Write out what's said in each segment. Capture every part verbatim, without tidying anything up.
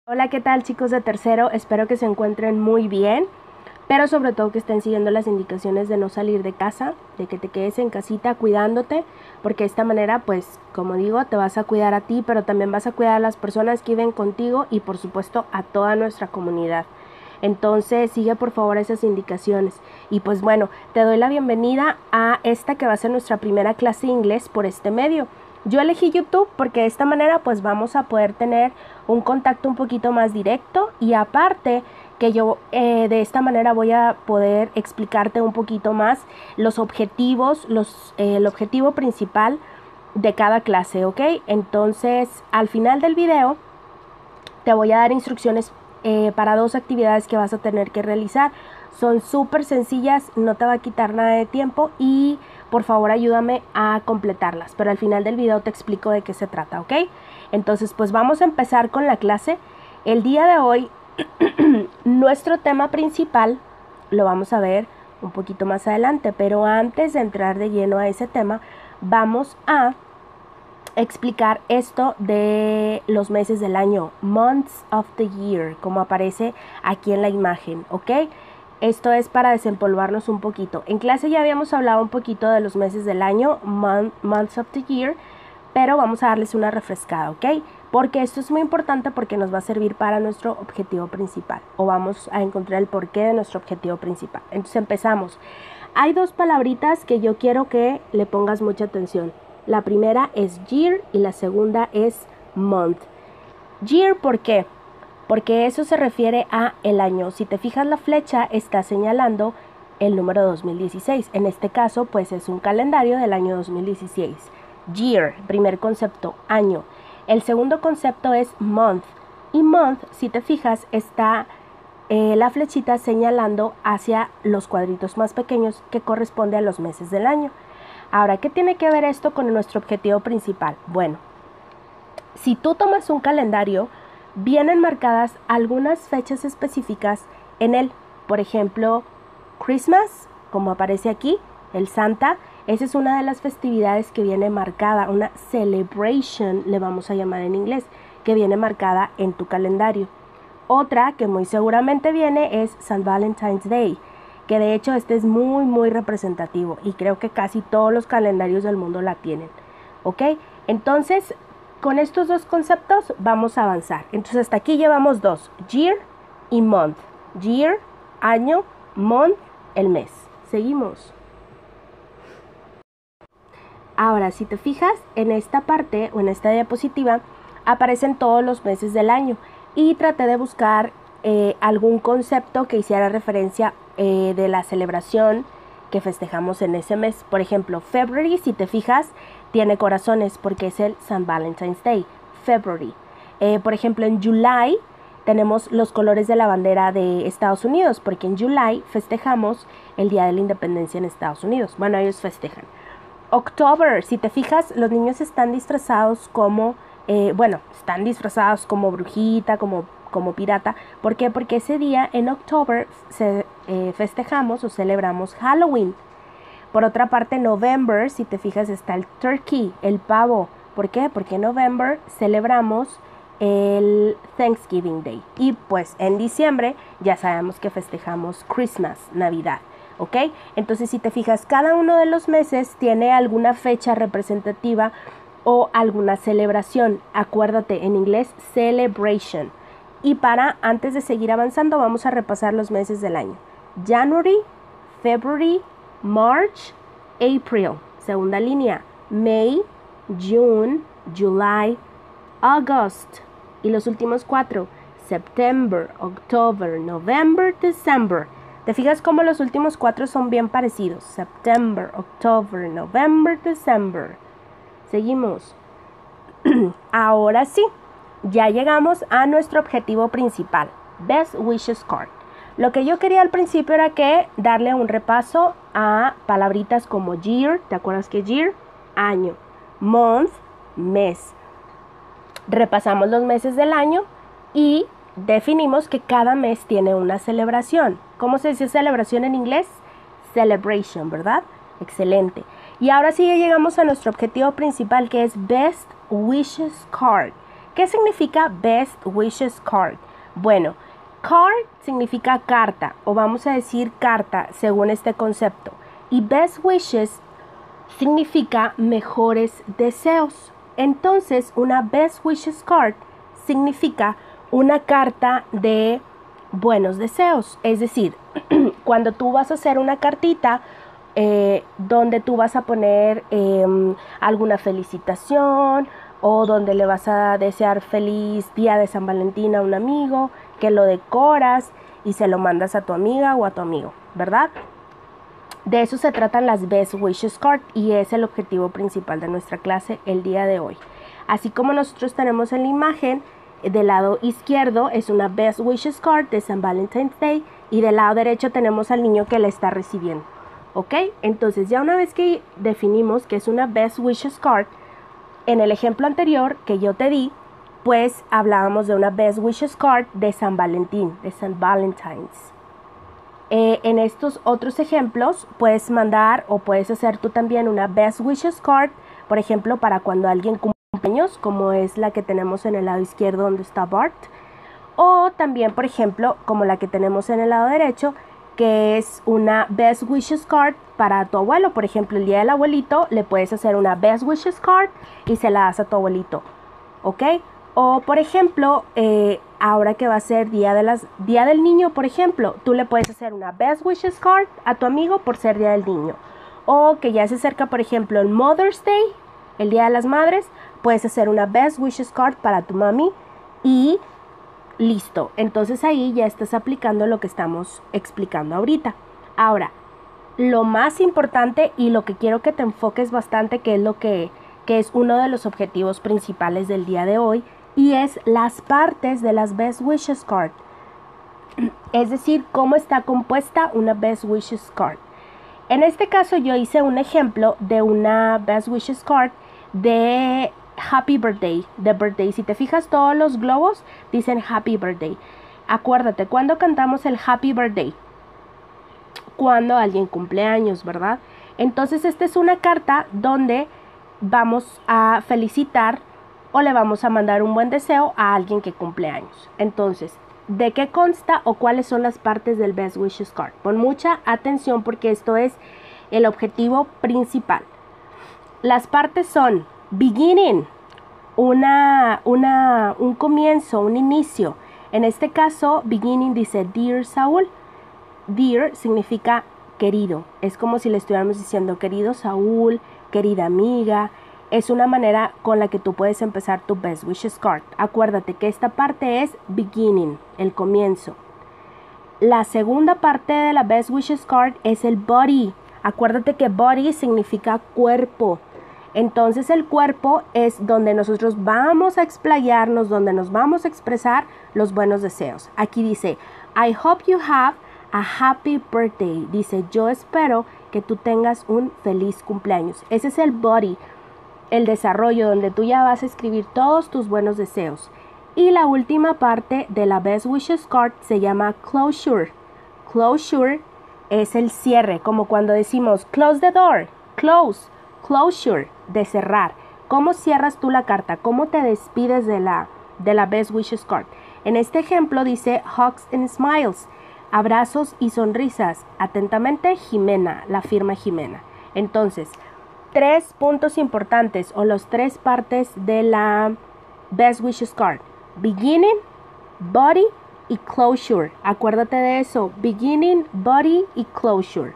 Hola, ¿qué tal chicos de tercero? Espero que se encuentren muy bien, pero sobre todo que estén siguiendo las indicaciones de no salir de casa, de que te quedes en casita cuidándote, porque de esta manera, pues, como digo, te vas a cuidar a ti, pero también vas a cuidar a las personas que viven contigo y por supuesto a toda nuestra comunidad. Entonces sigue por favor esas indicaciones. Y pues bueno, te doy la bienvenida a esta que va a ser nuestra primera clase de inglés por este medio. Yo elegí YouTube porque de esta manera pues vamos a poder tener un contacto un poquito más directo y aparte que yo eh, de esta manera voy a poder explicarte un poquito más los objetivos, los, eh, el objetivo principal de cada clase, ¿ok? Entonces al final del video te voy a dar instrucciones eh, para dos actividades que vas a tener que realizar. Son súper sencillas, no te va a quitar nada de tiempo y por favor ayúdame a completarlas, pero al final del video te explico de qué se trata, ¿ok? Entonces pues vamos a empezar con la clase. El día de hoy nuestro tema principal lo vamos a ver un poquito más adelante, pero antes de entrar de lleno a ese tema vamos a explicar esto de los meses del año, months of the year, como aparece aquí en la imagen, ¿ok? Esto es para desempolvarnos un poquito. En clase ya habíamos hablado un poquito de los meses del año, month, months of the year, pero vamos a darles una refrescada, ¿ok? Porque esto es muy importante porque nos va a servir para nuestro objetivo principal, o vamos a encontrar el porqué de nuestro objetivo principal. Entonces empezamos. Hay dos palabritas que yo quiero que le pongas mucha atención. La primera es year y la segunda es month. Year, ¿por qué? Porque eso se refiere a el año. Si te fijas, la flecha está señalando el número dos mil dieciséis. En este caso, pues es un calendario del año dos mil dieciséis. Year, primer concepto, año. El segundo concepto es month. Y month, si te fijas, está eh, la flechita señalando hacia los cuadritos más pequeños que corresponde a los meses del año. Ahora, ¿qué tiene que ver esto con nuestro objetivo principal? Bueno, si tú tomas un calendario, vienen marcadas algunas fechas específicas en él. Por ejemplo, Christmas, como aparece aquí, el Santa. Esa es una de las festividades que viene marcada, una celebration, le vamos a llamar en inglés, que viene marcada en tu calendario. Otra que muy seguramente viene es Saint Valentine's Day, que de hecho este es muy muy representativo y creo que casi todos los calendarios del mundo la tienen, ¿ok? Entonces, con estos dos conceptos vamos a avanzar. Entonces hasta aquí llevamos dos, year y month. Year, año, month, el mes. Seguimos. Ahora, si te fijas, en esta parte o en esta diapositiva aparecen todos los meses del año y traté de buscar eh, algún concepto que hiciera referencia eh, de la celebración que festejamos en ese mes. Por ejemplo, February, si te fijas, tiene corazones porque es el Saint Valentine's Day, February. Eh, por ejemplo, en July tenemos los colores de la bandera de Estados Unidos porque en July festejamos el Día de la Independencia en Estados Unidos. Bueno, ellos festejan. October, si te fijas, los niños están disfrazados como, eh, bueno, están disfrazados como brujita, como, como pirata. ¿Por qué? Porque ese día en October se, eh, festejamos o celebramos Halloween. Por otra parte, November, si te fijas, está el turkey, el pavo. ¿Por qué? Porque en November celebramos el Thanksgiving Day. Y pues en diciembre ya sabemos que festejamos Christmas, Navidad. ¿Ok? Entonces, si te fijas, cada uno de los meses tiene alguna fecha representativa o alguna celebración. Acuérdate, en inglés, celebration. Y para, antes de seguir avanzando, vamos a repasar los meses del año. January, February, March, April. Segunda línea, May, June, July, August. Y los últimos cuatro, September, October, November, December. ¿Te fijas cómo los últimos cuatro son bien parecidos? September, October, November, December. Seguimos. Ahora sí, ya llegamos a nuestro objetivo principal, Best Wishes Card. Lo que yo quería al principio era que darle un repaso a palabritas como year, ¿te acuerdas que year? Año. Month, mes. Repasamos los meses del año y definimos que cada mes tiene una celebración. ¿Cómo se dice celebración en inglés? Celebration, ¿verdad? Excelente. Y ahora sí ya llegamos a nuestro objetivo principal, que es Best Wishes Card, ¿Qué significa Best Wishes Card? Bueno, card significa carta, o vamos a decir carta según este concepto. Y Best Wishes significa mejores deseos. Entonces, una Best Wishes Card significa una carta de buenos deseos. Es decir, cuando tú vas a hacer una cartita eh, donde tú vas a poner eh, alguna felicitación o donde le vas a desear feliz día de San Valentín a un amigo, que lo decoras y se lo mandas a tu amiga o a tu amigo, ¿verdad? De eso se tratan las Best Wishes Card y es el objetivo principal de nuestra clase el día de hoy. Así como nosotros tenemos en la imagen, del lado izquierdo es una Best Wishes Card de San Valentine's Day y del lado derecho tenemos al niño que la está recibiendo. ¿Ok? Entonces ya una vez que definimos que es una Best Wishes Card, en el ejemplo anterior que yo te di, pues hablábamos de una Best Wishes Card de San Valentín, de San Valentine's. Eh, en estos otros ejemplos puedes mandar o puedes hacer tú también una Best Wishes Card, por ejemplo, para cuando alguien cumple años, como es la que tenemos en el lado izquierdo donde está Bart, o también, por ejemplo, como la que tenemos en el lado derecho, que es una Best Wishes Card para tu abuelo. Por ejemplo, el día del abuelito le puedes hacer una Best Wishes Card y se la das a tu abuelito, ¿ok? O por ejemplo, eh, ahora que va a ser día, de las, día del niño, por ejemplo, tú le puedes hacer una Best Wishes Card a tu amigo por ser día del niño. O que ya se acerca, por ejemplo, el Mother's Day, el día de las madres, puedes hacer una Best Wishes Card para tu mami y listo. Entonces ahí ya estás aplicando lo que estamos explicando ahorita. Ahora, lo más importante y lo que quiero que te enfoques bastante, que es lo que, que es uno de los objetivos principales del día de hoy, y es las partes de las Best Wishes Card. Es decir, cómo está compuesta una Best Wishes Card. En este caso yo hice un ejemplo de una Best Wishes Card de Happy Birthday, de birthday. Si te fijas, todos los globos dicen Happy Birthday. Acuérdate, ¿cuándo cantamos el Happy Birthday? Cuando alguien cumple años, ¿verdad? Entonces esta es una carta donde vamos a felicitar o le vamos a mandar un buen deseo a alguien que cumple años. Entonces, ¿de qué consta o cuáles son las partes del Best Wishes Card? Pon mucha atención porque esto es el objetivo principal. Las partes son beginning, una, una, un comienzo, un inicio. En este caso, beginning dice Dear Saúl. Dear significa querido. Es como si le estuviéramos diciendo querido Saúl, querida amiga. Es una manera con la que tú puedes empezar tu Best Wishes Card. Acuérdate que esta parte es beginning, el comienzo. La segunda parte de la Best Wishes Card es el body. Acuérdate que body significa cuerpo. Entonces el cuerpo es donde nosotros vamos a explayarnos, donde nos vamos a expresar los buenos deseos. Aquí dice, I hope you have a happy birthday. Dice, yo espero que tú tengas un feliz cumpleaños. Ese es el body, el desarrollo donde tú ya vas a escribir todos tus buenos deseos. Y la última parte de la Best Wishes Card se llama closure. Closure es el cierre, como cuando decimos close the door, close. Closure, de cerrar. ¿Cómo cierras tú la carta? ¿Cómo te despides de la, de la Best Wishes Card? En este ejemplo dice hugs and smiles, abrazos y sonrisas. Atentamente, Jimena, la firma Jimena. Entonces, tres puntos importantes o las tres partes de la Best Wishes Card. Beginning, body y closure. Acuérdate de eso. Beginning, body y closure.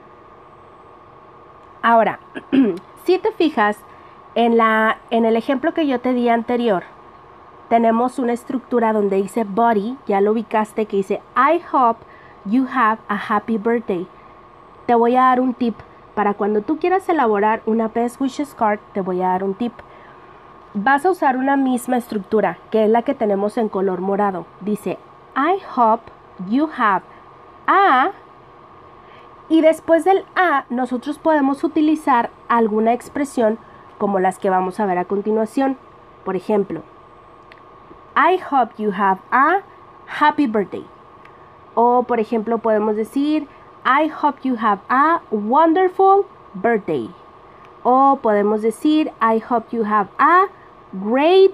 Ahora, si te fijas en, la, en el ejemplo que yo te di anterior, tenemos una estructura donde dice body, ya lo ubicaste, que dice I hope you have a happy birthday. Te voy a dar un tip para cuando tú quieras elaborar una Best Wishes Card. Te voy a dar un tip. Vas a usar una misma estructura, que es la que tenemos en color morado. Dice I hope you have a... Y después del A, nosotros podemos utilizar alguna expresión como las que vamos a ver a continuación. Por ejemplo, I hope you have a happy birthday. O por ejemplo, podemos decir I hope you have a wonderful birthday. O podemos decir I hope you have a great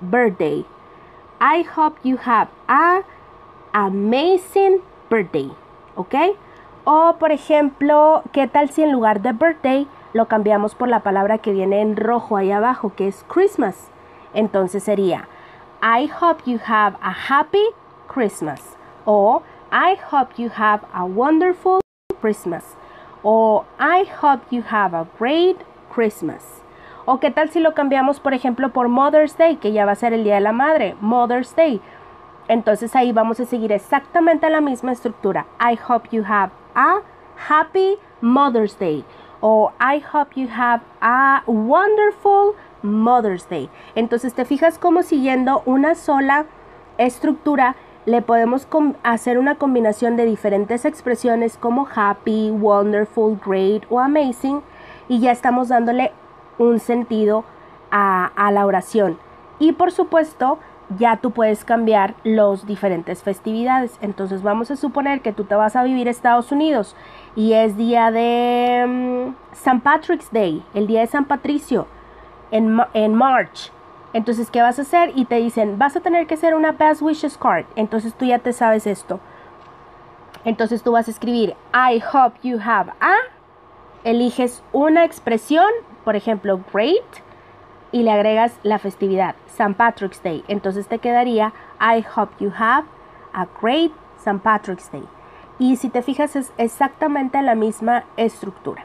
birthday. I hope you have a amazing birthday. ¿Ok? O por ejemplo, ¿qué tal si en lugar de birthday lo cambiamos por la palabra que viene en rojo ahí abajo, que es Christmas? Entonces sería I hope you have a happy Christmas. O I hope you have a wonderful Christmas. O I hope you have a great Christmas. O qué tal si lo cambiamos, por ejemplo, por Mother's Day, que ya va a ser el Día de la Madre, Mother's Day. Entonces ahí vamos a seguir exactamente la misma estructura. I hope you have a happy Mother's Day. O I hope you have a wonderful Mother's Day. Entonces te fijas como siguiendo una sola estructura le podemos hacer una combinación de diferentes expresiones como happy, wonderful, great o amazing, y ya estamos dándole un sentido a, a la oración. Y por supuesto ya tú puedes cambiar los diferentes festividades. Entonces vamos a suponer que tú te vas a vivir a Estados Unidos y es día de um, Saint Patrick's Day, el día de San Patricio en, en March. Entonces, ¿qué vas a hacer? Y te dicen, vas a tener que hacer una Best Wishes card. Entonces tú ya te sabes esto. Entonces tú vas a escribir I hope you have a, eliges una expresión, por ejemplo, great, y le agregas la festividad, Saint Patrick's Day. Entonces te quedaría I hope you have a great Saint Patrick's Day. Y si te fijas es exactamente la misma estructura.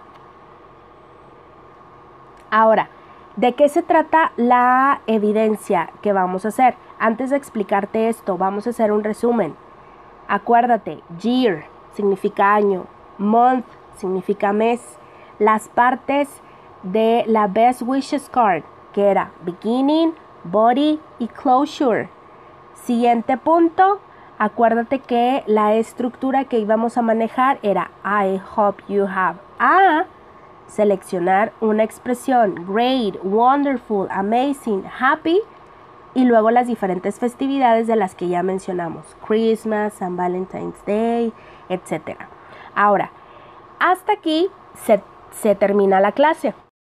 Ahora, ¿de qué se trata la evidencia que vamos a hacer? Antes de explicarte esto, vamos a hacer un resumen. Acuérdate, year significa año, month significa mes. Las partes de la Best Wishes card, que era beginning, body y closure. Siguiente punto, acuérdate que la estructura que íbamos a manejar era I hope you have a, seleccionar una expresión great, wonderful, amazing, happy y luego las diferentes festividades de las que ya mencionamos, Christmas, San Valentine's Day, etcétera. Ahora, hasta aquí se, se termina la clase.